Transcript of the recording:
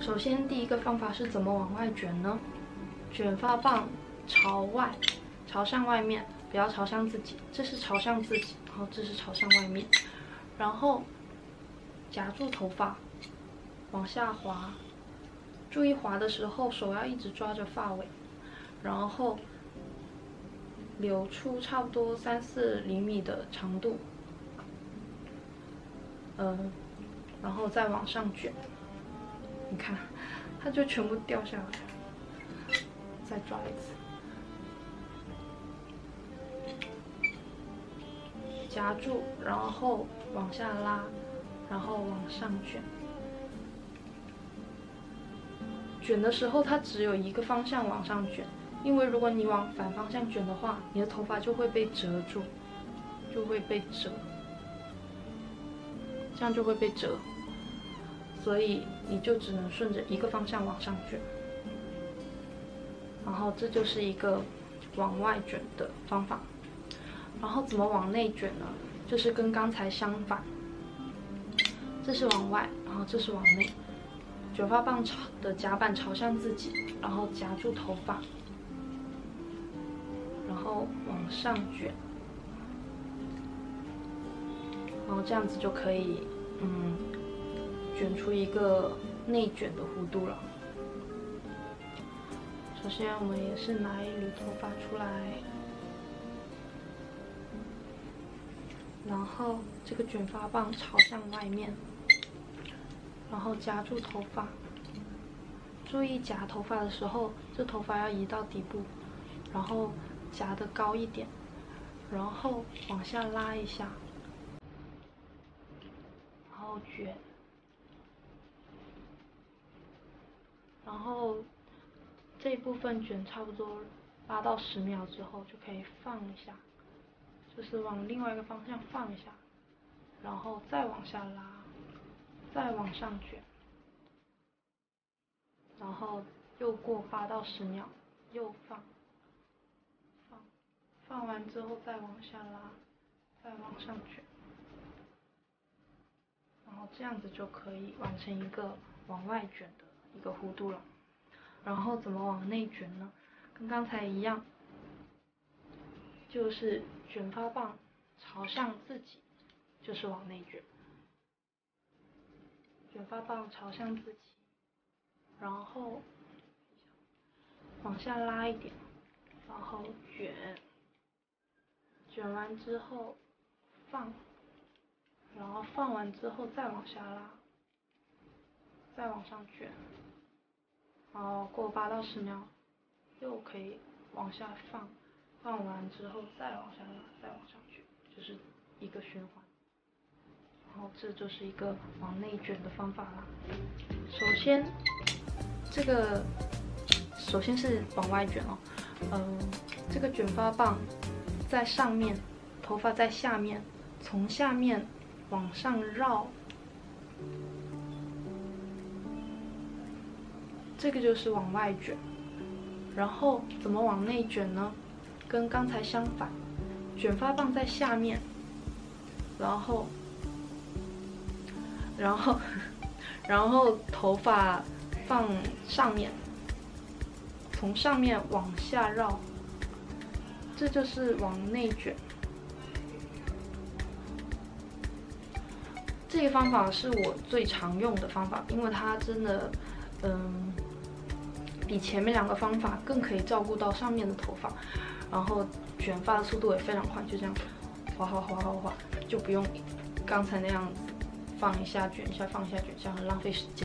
首先，第一个方法是怎么往外卷呢？卷发棒朝外，朝向外面，不要朝向自己。这是朝向自己，然后这是朝向外面。然后夹住头发，往下滑。注意滑的时候，手要一直抓着发尾，然后留出差不多3-4厘米的长度。然后再往上卷。你看，它就全部掉下来。再抓一次，夹住，然后往下拉，然后往上卷。卷的时候，它只有一个方向往上卷，因为如果你往反方向卷的话，你的头发就会被折住，就会被折，这样就会被折。所以你就只能顺着一个方向往上卷。然后这就是一个往外卷的方法。然后怎么往内卷呢？就是跟刚才相反，这是往外，然后这是往内。卷发棒的夹板朝向自己，然后夹住头发，然后往上卷，然后这样子就可以，卷出一个内卷的弧度了。首先，我们也是拿一缕头发出来，然后这个卷发棒朝向外面。然后夹住头发，注意夹头发的时候，这头发要移到底部，然后夹得高一点，然后往下拉一下，然后卷，然后这一部分卷差不多8到10秒之后就可以放一下，就是往另外一个方向放一下，然后再往下拉。再往上卷，然后又过8到10秒，又放完之后再往下拉，再往上卷，然后这样子就可以完成一个往外卷的一个弧度了。然后怎么往内卷呢？跟刚才一样，就是卷发棒朝向自己，就是往内卷。卷发棒朝向自己，然后往下拉一点，然后卷，卷完之后放，然后放完之后再往下拉，再往上卷，然后过8到10秒，又可以往下放，放完之后再往下拉，再往上卷，就是一个循环。然后这就是一个往内卷的方法啦。首先是往外卷哦，这个卷发棒在上面，头发在下面，从下面往上绕，这个就是往外卷。然后怎么往内卷呢？跟刚才相反，卷发棒在下面，然后头发放上面，从上面往下绕，这就是往内卷。这个方法是我最常用的方法，因为它真的，比前面2个方法更可以照顾到上面的头发，然后卷发的速度也非常快，就这样滑滑滑滑滑，就不用刚才那样子放一下卷一下，放一下卷一下，很浪费时间。